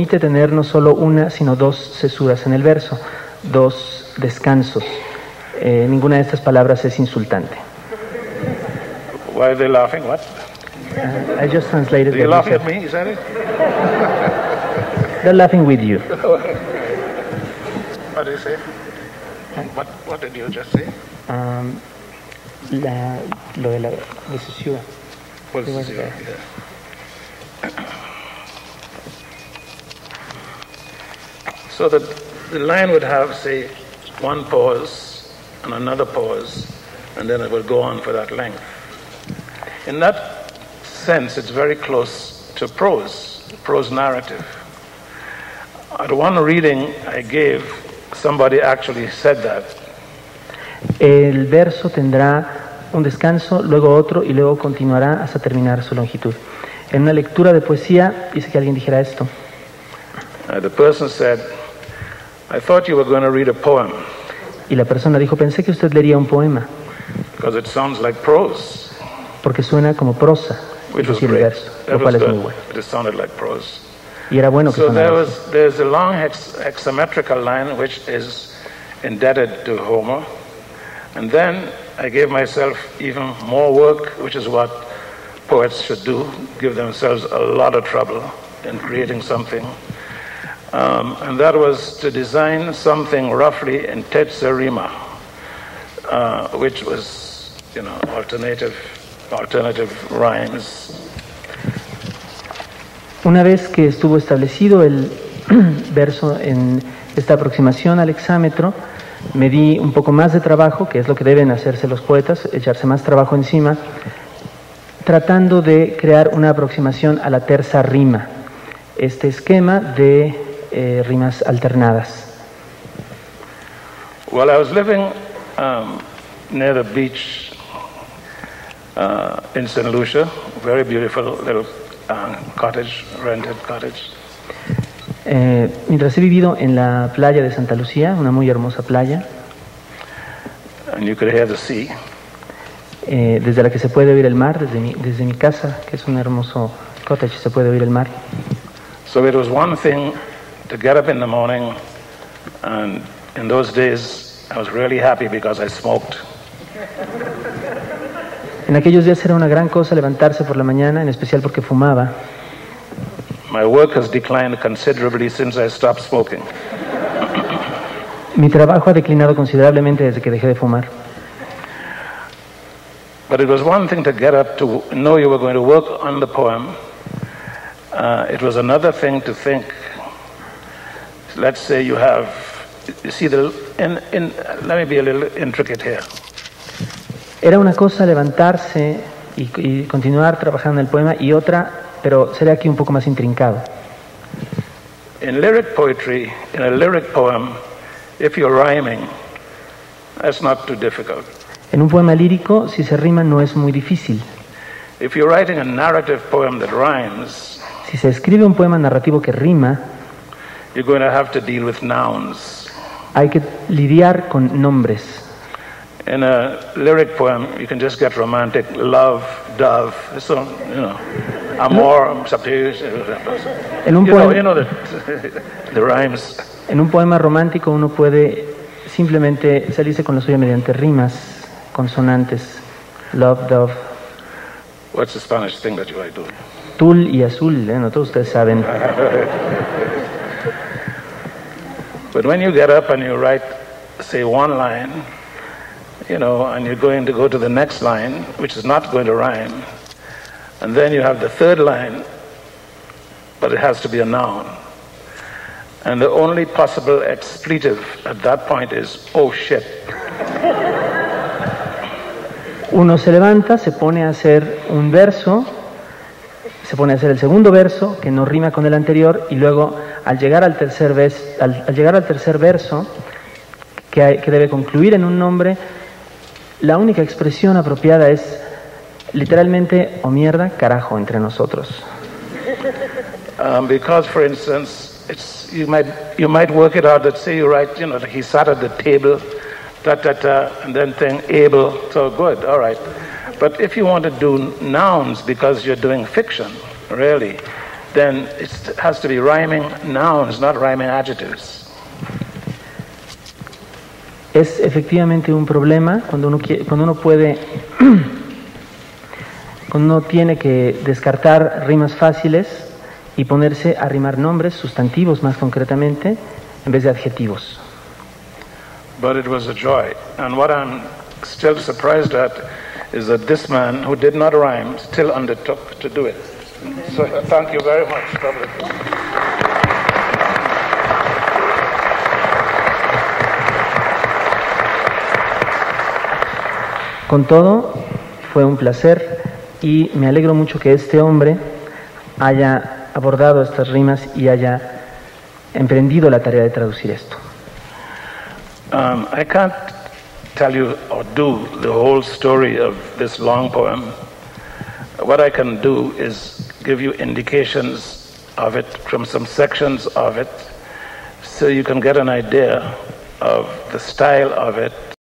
permite tener no solo una, sino dos cesuras en el verso, dos descansos. Ninguna de estas palabras es insultante. Why are they laughing? What? I just translated. Are you laughing at me? Is that it? They're laughing with you. What did you say? What did you just say? Lo de la cesura. What's cesura? Yeah. So that the line would have, say, one pause and another pause, and then it will go on for that length. In that sense, it's very close to prose narrative. At one reading I gave, somebody actually said that. El verso tendrá un descanso, luego otro y luego continuará hasta terminar su longitud. En una lectura de poesía hice que alguien dijera esto. The person said, I thought you were going to read a poem. Y la persona dijo, pensé que usted leería un poema. Because it sounds like prose. Porque suena como prosa, Which was el great. verso, lo cual es muy bueno. It sounded like prose. Y era bueno que So sonara. there's a long hexametrical line which is indebted to Homer. And then I gave myself even more work, which is what poets should do, give themselves a lot of trouble in creating something. And that was to design something roughly in terza rima, which was, alternative rhymes. Una vez que estuvo establecido el verso en esta aproximación al hexámetro, me di un poco más de trabajo, que es lo que deben hacerse los poetas, echarse más trabajo encima, tratando de crear una aproximación a la terza rima, este esquema de rimas alternadas. Well, I was living near the beach in St. Lucia, very beautiful little cottage, rented cottage. Mientras he vivido en la playa de Santa Lucía, una muy hermosa playa, And you could hear the sea. Desde la que se puede oír el mar, desde mi casa, que es un hermoso cottage, se puede oír el mar. So it was one thing to get up in the morning, and in those days I was really happy because I smoked. En aquellos días era una gran cosa levantarse por la mañana, en especial porque fumaba. My work has declined considerably since I stopped smoking. Mi trabajo ha declinado considerablemente desde que dejé de fumar. But it was one thing to get up to know you were going to work on the poem. It was another thing to think. Let's say you see, let me be a little intricate here. Era una cosa levantarse y continuar trabajando en el poema, y otra, pero seré aquí un poco más intrincado. In lyric poetry, in a lyric poem, if you're rhyming, that's not too difficult. En un poema lírico, si se rima, no es muy difícil. If you're writing a narrative poem that rhymes, si se escribe un poema narrativo que rima, you're going to have to deal with nouns. Hay que lidiar con nombres. In a lyric poem, you can just get romantic, love, dove, so, amor, subterfuge. En un poema, the rhymes. En un poema romántico uno puede simplemente salirse con la suya mediante rimas, consonantes, love, dove. What's the Spanish thing that you like to do? Tul y azul, ¿no? Todos ustedes saben. But when you get up and you write, say, one line, and you're going to go to the next line, which is not going to rhyme, and then you have the third line, but it has to be a noun. And the only possible expletive at that point is, oh shit. Uno se levanta, se pone a hacer un verso, se pone a hacer el segundo verso, que no rima con el anterior, y luego al llegar al tercer verso, que debe concluir en un nombre, la única expresión apropiada es literalmente, o mierda, carajo, entre nosotros. Because, for instance, you might work it out that, say you write, he sat at the table, and then think able, so good, all right. But if you want to do nouns because you're doing fiction, really, then it has to be rhyming nouns, not rhyming adjectives. Es efectivamente un problema cuando uno tiene que descartar rimas fáciles y ponerse a rimar nombres, sustantivos más concretamente, en vez de adjetivos. But it was a joy, and what I'm still surprised at is that this man who did not rhyme still undertook to do it. So thank you very much. Con todo, fue un placer y me alegro mucho que este hombre haya abordado estas rimas y haya emprendido la tarea de traducir esto. I can't tell you or do the whole story of this long poem. What I can do is give you indications of it from some sections of it so you can get an idea of the style of it